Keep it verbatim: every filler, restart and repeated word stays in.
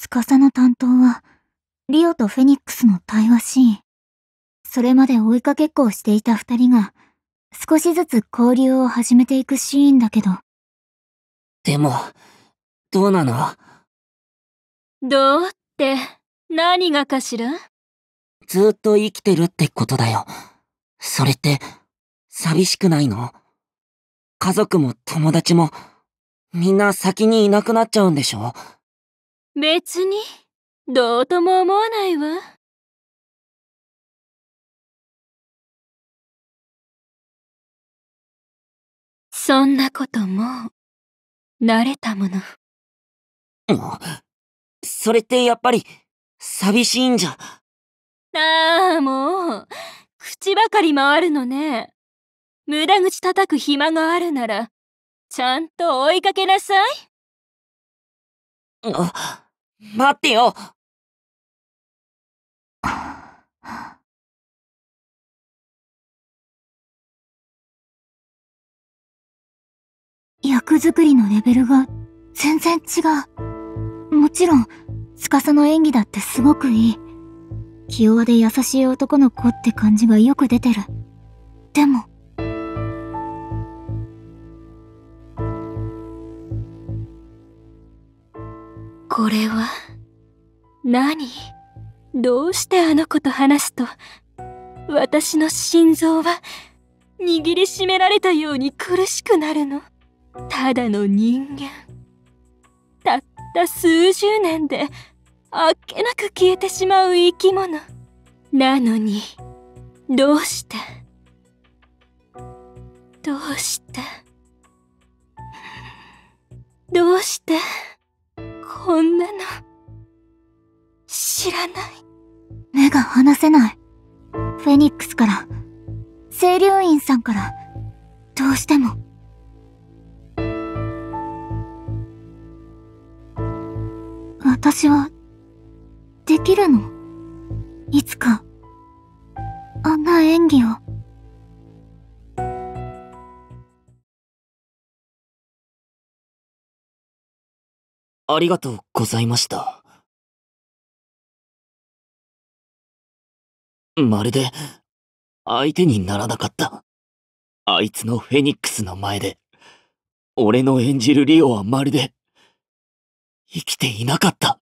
司の担当は、リオとフェニックスの対話シーン。それまで追いかけっこをしていた二人が、少しずつ交流を始めていくシーンだけど。 でも、どうなの？ どうって、何がかしら？ ずっと生きてるってことだよ。それって、寂しくないの？家族も友達も、みんな先にいなくなっちゃうんでしょ？ 別に、どうとも思わないわ。そんなこともう、慣れたもの。 うん、それってやっぱり、寂しいんじゃ。 ああ、もう、口ばかり回るのね。無駄口叩く暇があるなら、ちゃんと追いかけなさい。 あ、待ってよ。 役作りのレベルが全然違う。もちろん、司の演技だってすごくいい。気弱で優しい男の子って感じがよく出てる。でも、 これは、何？どうしてあの子と話すと、私の心臓は握りしめられたように苦しくなるの？ただの人間。たった数十年であっけなく消えてしまう生き物。なのに、どうして、どうして、どうして、こんなの、知らない。 目が離せない。フェニックスから、清流院さんから、どうしても。私は、できるの？いつか、あんな演技を。 ありがとうございました。まるで、相手にならなかった。あいつのフェニックスの前で、俺の演じるリオはまるで、生きていなかった。